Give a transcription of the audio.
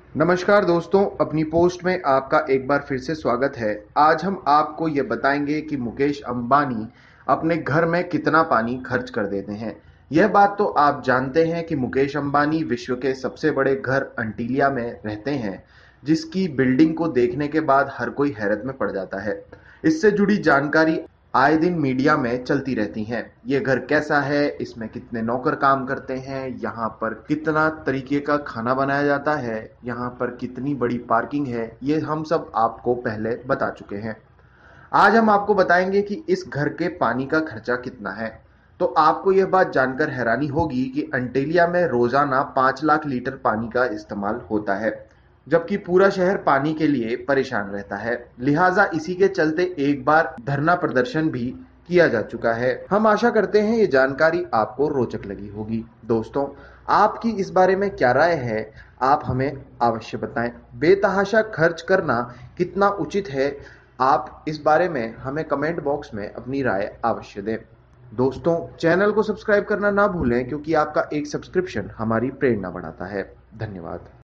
नमस्कार दोस्तों, अपनी पोस्ट में आपका एक बार फिर से स्वागत है। आज हम आपको ये बताएंगे कि मुकेश अंबानी अपने घर में कितना पानी खर्च कर देते हैं। यह बात तो आप जानते हैं कि मुकेश अंबानी विश्व के सबसे बड़े घर अंटीलिया में रहते हैं, जिसकी बिल्डिंग को देखने के बाद हर कोई हैरत में पड़ जाता है। इससे जुड़ी जानकारी आए दिन मीडिया में चलती रहती हैं। ये घर कैसा है, इसमें कितने नौकर काम करते हैं, यहाँ पर कितना तरीके का खाना बनाया जाता है, यहाँ पर कितनी बड़ी पार्किंग है, ये हम सब आपको पहले बता चुके हैं। आज हम आपको बताएंगे कि इस घर के पानी का खर्चा कितना है। तो आपको यह बात जानकर हैरानी होगी कि अंटेलिया में रोजाना 5 लाख लीटर पानी का इस्तेमाल होता है, जबकि पूरा शहर पानी के लिए परेशान रहता है। लिहाजा इसी के चलते एक बार धरना प्रदर्शन भी किया जा चुका है। हम आशा करते हैं ये जानकारी आपको रोचक लगी होगी। दोस्तों, आपकी इस बारे में क्या राय है, आप हमें अवश्य बताएं। बेतहाशा खर्च करना कितना उचित है, आप इस बारे में हमें कमेंट बॉक्स में अपनी राय अवश्य दें। दोस्तों, चैनल को सब्सक्राइब करना ना भूलें, क्योंकि आपका एक सब्सक्रिप्शन हमारी प्रेरणा बढ़ाता है। धन्यवाद।